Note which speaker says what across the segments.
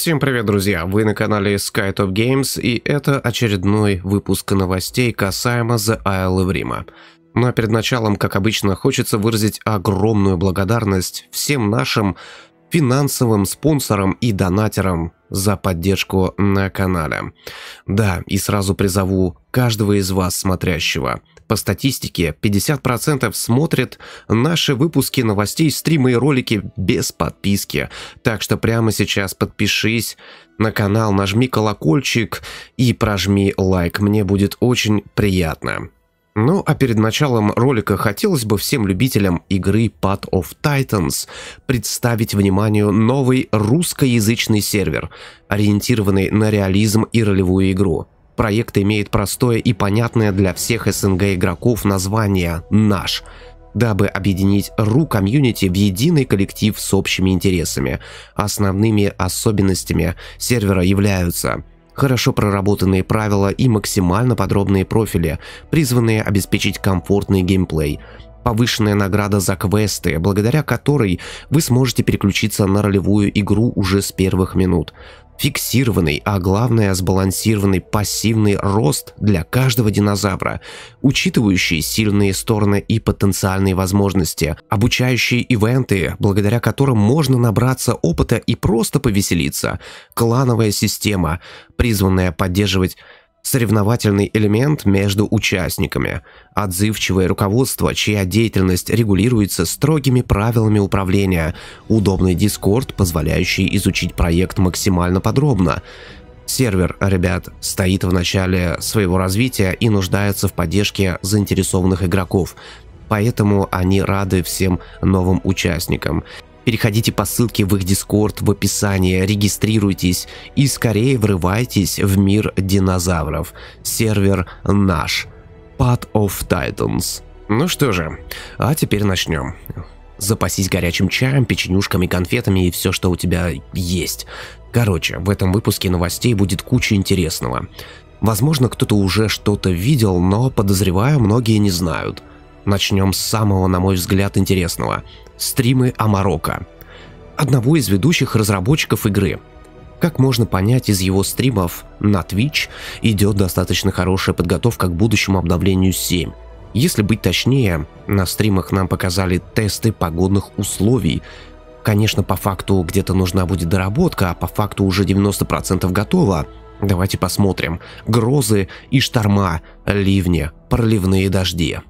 Speaker 1: Всем привет, друзья! Вы на канале SkyTop Games, и это очередной выпуск новостей касаемо The Isle of Rim. Но перед началом, как обычно, хочется выразить огромную благодарность всем нашим финансовым спонсорам и донатерам за поддержку на канале. Да, и сразу призову каждого из вас смотрящего. По статистике, 50% смотрят наши выпуски новостей, стримы и ролики без подписки. Так что прямо сейчас подпишись на канал, нажми колокольчик и прожми лайк. Мне будет очень приятно. Ну а перед началом ролика хотелось бы всем любителям игры Path of Titans представить вниманию новый русскоязычный сервер, ориентированный на реализм и ролевую игру. Проект имеет простое и понятное для всех СНГ игроков название «Наш», дабы объединить ру-комьюнити в единый коллектив с общими интересами. Основными особенностями сервера являются хорошо проработанные правила и максимально подробные профили, призванные обеспечить комфортный геймплей, повышенная награда за квесты, благодаря которой вы сможете переключиться на ролевую игру уже с первых минут, фиксированный, а главное сбалансированный пассивный рост для каждого динозавра, учитывающий сильные стороны и потенциальные возможности, обучающие ивенты, благодаря которым можно набраться опыта и просто повеселиться, клановая система, призванная поддерживать соревновательный элемент между участниками, отзывчивое руководство, чья деятельность регулируется строгими правилами управления, удобный Discord, позволяющий изучить проект максимально подробно. Сервер, ребят, стоит в начале своего развития и нуждается в поддержке заинтересованных игроков, поэтому они рады всем новым участникам. Переходите по ссылке в их Discord в описании, регистрируйтесь и скорее врывайтесь в мир динозавров. Сервер наш. Path of Titans. Ну что же, а теперь начнем. Запасись горячим чаем, печенюшками, конфетами и все, что у тебя есть. Короче, в этом выпуске новостей будет куча интересного. Возможно, кто-то уже что-то видел, но, подозреваю, многие не знают. Начнем с самого, на мой взгляд, интересного. Стримы Амарока, одного из ведущих разработчиков игры. Как можно понять из его стримов на Twitch, идет достаточно хорошая подготовка к будущему обновлению 7. Если быть точнее, на стримах нам показали тесты погодных условий. Конечно, по факту где-то нужна будет доработка, а по факту уже 90% готово. Давайте посмотрим. Грозы и шторма, ливни, проливные дожди.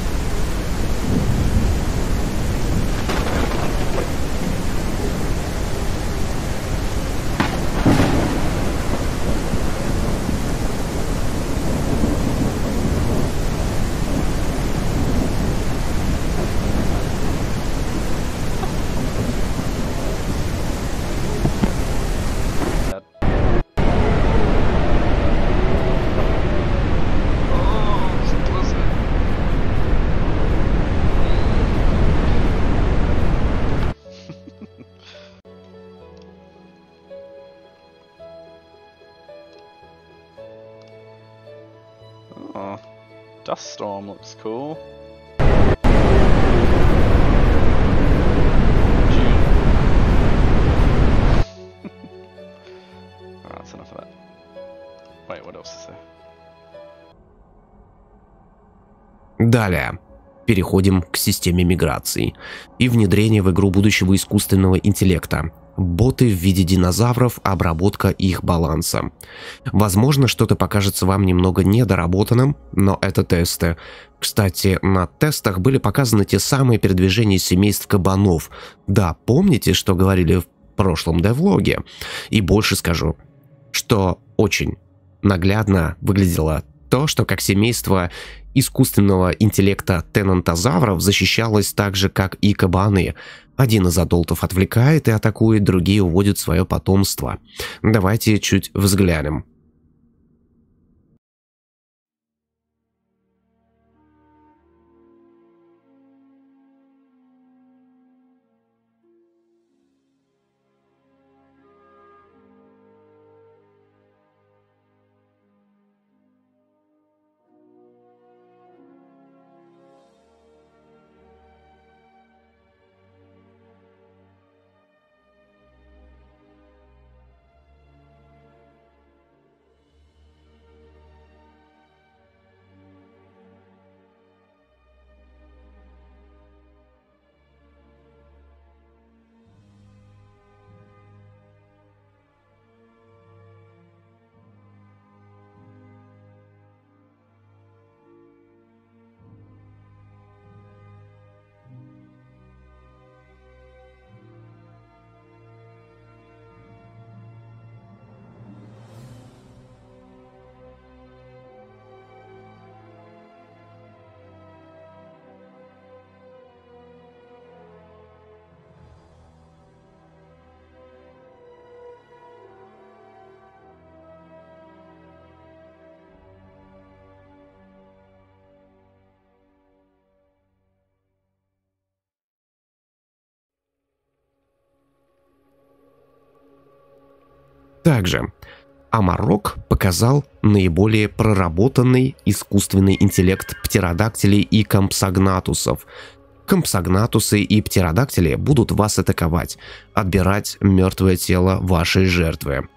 Speaker 2: Oh, dust storm looks cool. June. Alright, that's enough of that. Wait, what else is there?
Speaker 1: Далее. Переходим к системе миграции и внедрения в игру будущего искусственного интеллекта. Боты в виде динозавров, обработка их баланса. Возможно, что-то покажется вам немного недоработанным, но это тесты. Кстати, на тестах были показаны те самые передвижения семейств кабанов. Да, помните, что говорили в прошлом девлоге? И больше скажу, что очень наглядно выглядело то, что как семейство искусственного интеллекта тенантозавров защищалось так же, как и кабаны. Один из адолтов отвлекает и атакует, другие уводят свое потомство. Давайте чуть взглянем. Также Амарок показал наиболее проработанный искусственный интеллект птеродактилей и компсогнатусов. Компсогнатусы и птеродактили будут вас атаковать, отбирать мертвое тело вашей жертвы.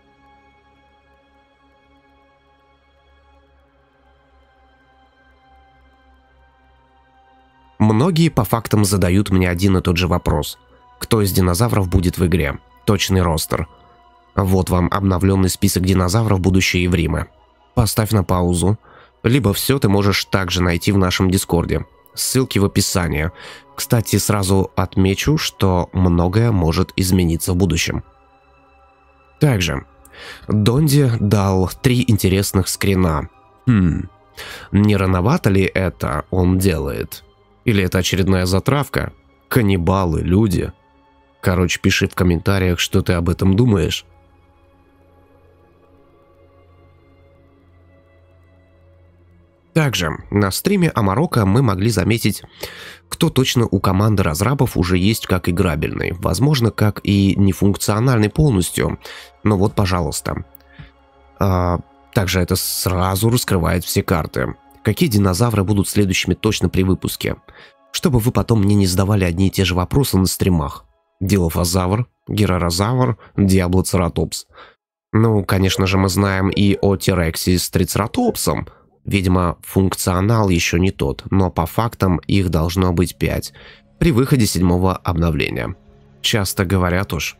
Speaker 1: Многие по фактам задают мне один и тот же вопрос. Кто из динозавров будет в игре? Точный ростер. Вот вам обновленный список динозавров будущей Евримы. Поставь на паузу. Либо все ты можешь также найти в нашем Дискорде. Ссылки в описании. Кстати, сразу отмечу, что многое может измениться в будущем. Также Донди дал 3 интересных скрина. Не рановато ли это он делает? Или это очередная затравка? Каннибалы, люди. Короче, пиши в комментариях, что ты об этом думаешь. Также на стриме Амарока мы могли заметить, кто точно у команды разрабов уже есть как играбельный, возможно, как и нефункциональный полностью, но вот, пожалуйста. Также это сразу раскрывает все карты. Какие динозавры будут следующими точно при выпуске? Чтобы вы потом мне не задавали одни и те же вопросы на стримах. Дилофазавр, Герарозавр, Диаблоцератопс. Ну, конечно же, мы знаем и о Терексе с Трицератопсом. Видимо, функционал еще не тот, но по фактам их должно быть 5 при выходе 7-го обновления. Часто говорят уж.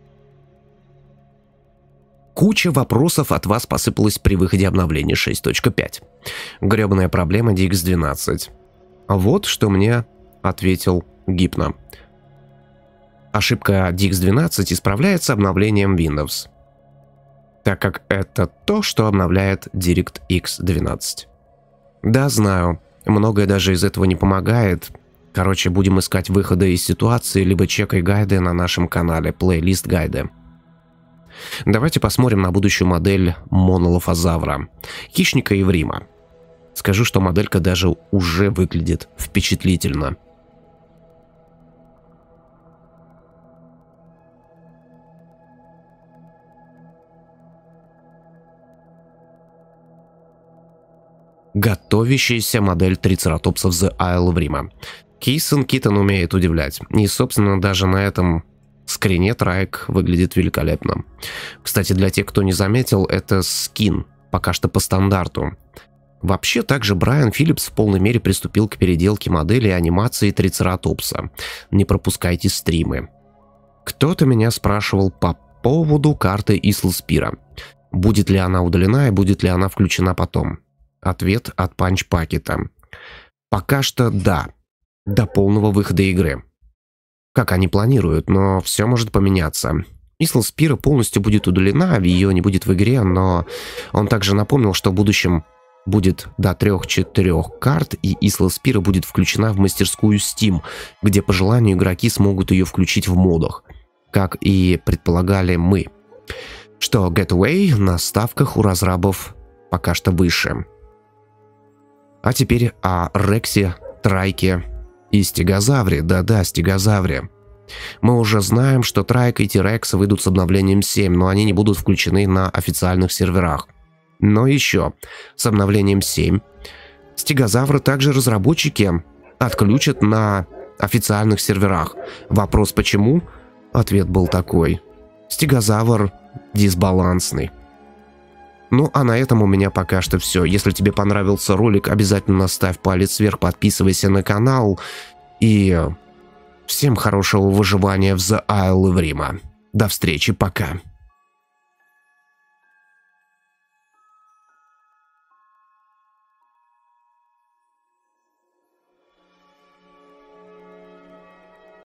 Speaker 1: Куча вопросов от вас посыпалась при выходе обновления 6.5. Гребаная проблема DX12. Вот что мне ответил Гипно. Ошибка DX12 исправляется обновлением Windows, так как это то, что обновляет DirectX 12. Да, знаю, многое даже из этого не помогает. Короче, будем искать выходы из ситуации, либо чекай гайды на нашем канале, плейлист гайды. Давайте посмотрим на будущую модель монолофозавра, хищника Еврима. Скажу, что моделька даже уже выглядит впечатлительно. Готовящаяся модель трицератопсов The Isle of Rima. Кейсон умеет удивлять, и, собственно, даже на этом скрине трайк выглядит великолепно. Кстати, для тех, кто не заметил, это скин, пока что по стандарту. Вообще, также Брайан Филлипс в полной мере приступил к переделке модели и анимации трицератопса. Не пропускайте стримы. Кто-то меня спрашивал по поводу карты Ислспира. Будет ли она удалена и будет ли она включена потом? Ответ от Панчпакета. Пока что да. До полного выхода игры. Как они планируют, но все может поменяться. Ислспира полностью будет удалена, ее не будет в игре, но он также напомнил, что в будущем будет до 3-4 карт, и Ислспира будет включена в мастерскую Steam, где по желанию игроки смогут ее включить в модах, как и предполагали мы. Что Getaway на ставках у разрабов пока что выше. А теперь о Рексе, Трайке и Стегозавре. Да-да, Стегозавре. Мы уже знаем, что Трайк и T-Rex выйдут с обновлением 7, но они не будут включены на официальных серверах. Но еще, с обновлением 7, Стегозавры также разработчики отключат на официальных серверах. Вопрос почему? Ответ был такой. Стегозавр дисбалансный. Ну а на этом у меня пока что все. Если тебе понравился ролик, обязательно ставь палец вверх, подписывайся на канал. И всем хорошего выживания в The Isle of Rima. До встречи, пока.